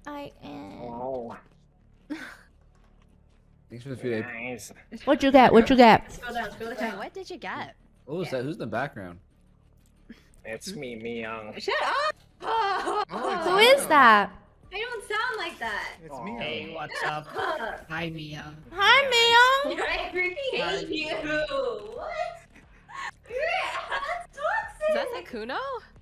I am. Oh. Thanks for the food. Nice. What'd you get? What'd you get? Scroll down, scroll down. What did you get? What was that? Who's in the background? It's me, miyoung. Shut up! Who is that? I don't sound like that. It's me. Hey, what's up? Hi, Mia. Hi, Miyoung. I freaking hate you. What? That's toxic. Is that Sykkuno?